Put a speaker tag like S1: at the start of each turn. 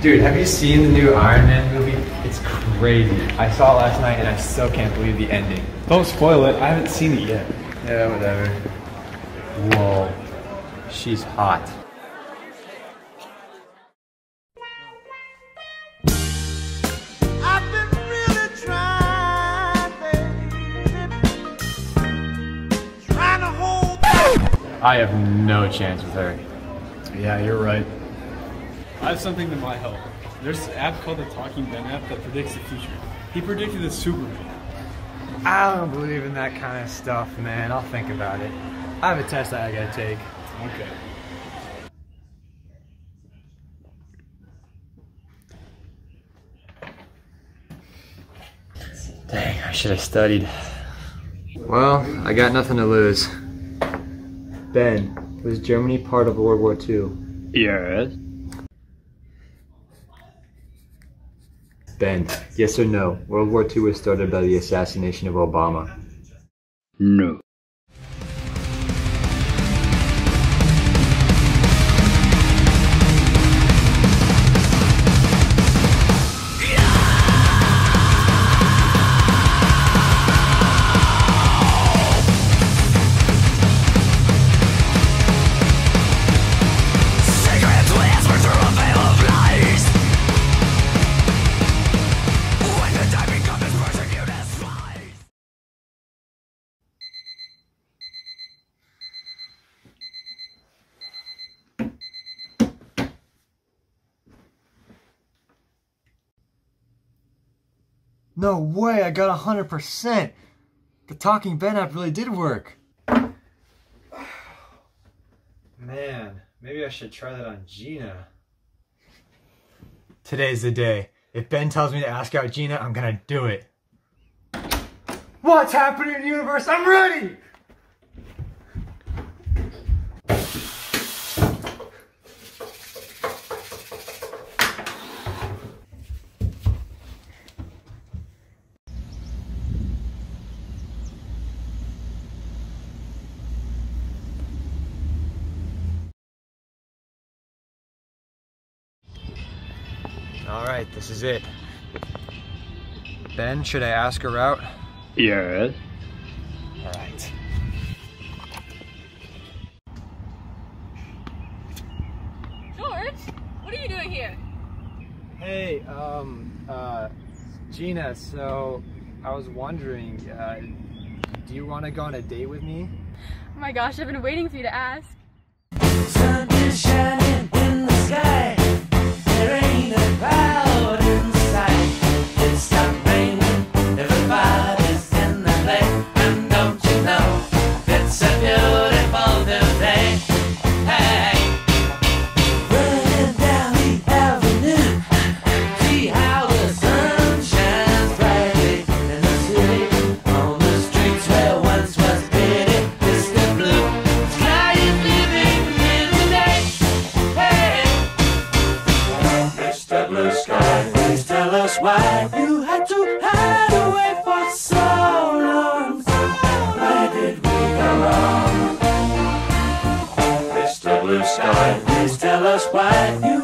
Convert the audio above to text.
S1: Dude, have you seen the new Iron Man movie? It's crazy. I saw it last night and I still can't believe the ending.
S2: Don't spoil it. I haven't seen it yet.
S1: Yeah, whatever. Whoa. She's hot.
S3: I've been really trying, baby. Trying to hold back.
S1: I have no chance with her.
S2: Yeah, you're right. I have something that might help. There's an app called the Talking Ben app that predicts the future. He predicted the Superman.
S1: I don't believe in that kind of stuff, man. I'll think about it. I have a test that I gotta take.
S2: Okay.
S1: Dang, I should have studied. Well, I got nothing to lose. Ben, was Germany part of World War II?
S4: Yes.
S1: Ben, yes or no? World War II was started by the assassination of Obama.
S4: No.
S1: No way, I got 100%! The Talking Ben app really did work! Man, maybe I should try that on Gina. Today's the day. If Ben tells me to ask out Gina, I'm gonna do it. What's happening in the universe? I'm ready! Alright, this is it. Ben, should I ask her out?
S4: Yes.
S1: Alright.
S5: George, what are you doing here?
S1: Hey, Gina, so I was wondering, do you want to go on a date with me?
S5: Oh my gosh, I've been waiting for you to ask.
S3: Sun is shining in the sky. There ain't a cloud in sight. It stopped raining. Everybody's in the play. And don't you know, it's a beautiful new day. Hey, running down the avenue. See how the sun shines brightly in the city. On the streets where once was pity, distant blue. Sky is living in the day. Hey, Mr. Blue Sky, please tell us why you had to hide away for so long. Where did we go wrong? Mr. Blue Sky, please tell us why you